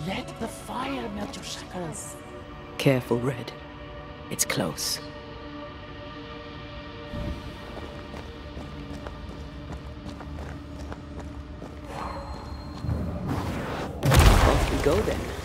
Let the fire melt your shackles. Careful, Red. It's close. Off we go then.